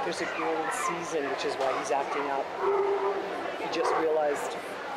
there's a girl in season, which is why he's acting out. He just realized.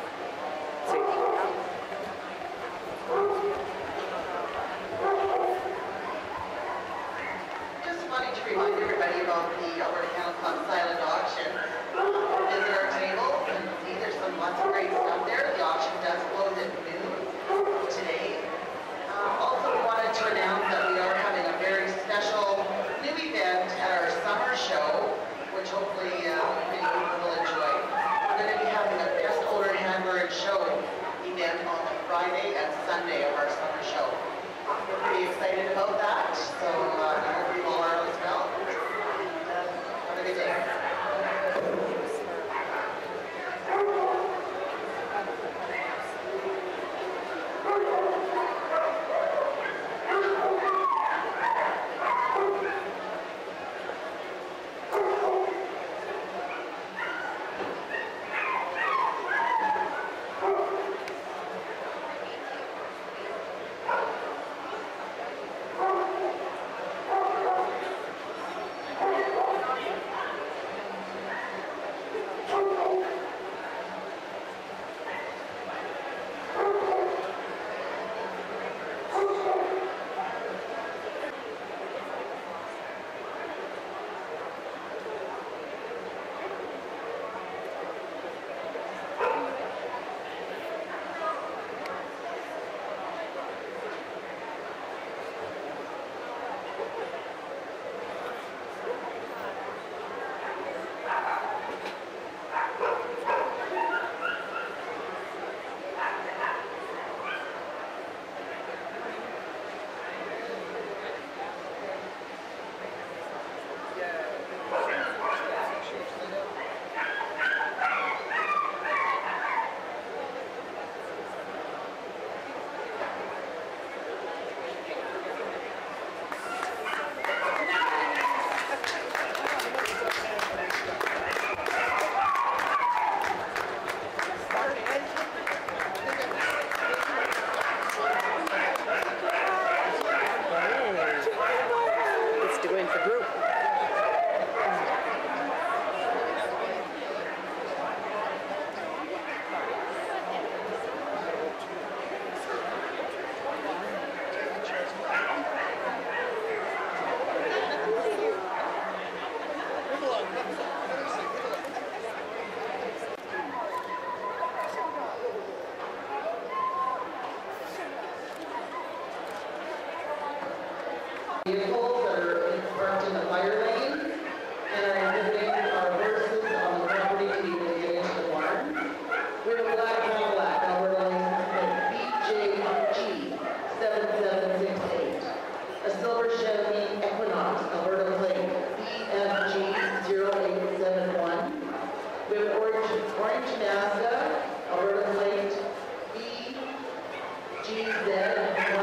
Just wanting to remind everybody about the Alberta Kennel Club silent auction. Visit our tables and see there's lots of great stuff there. The auction does close at noon today. Also, we wanted to announce that we are having a very special new event at our summer show, which hopefully many people will enjoy. We're going to be having a Best Older Handler and Show event on the Friday and Sunday of our summer show. We're pretty excited about that, so I hope you all are as well. Have a good day. Vehicles that are parked in the fire lane and are exhibiting our horses on the property to be able to get into the barn. We have a black Cadillac, Alberta license plate BJG7768. A silver Chevy Equinox, Alberta plate BFG0871. We have an orange Mazda, Alberta plate BGZ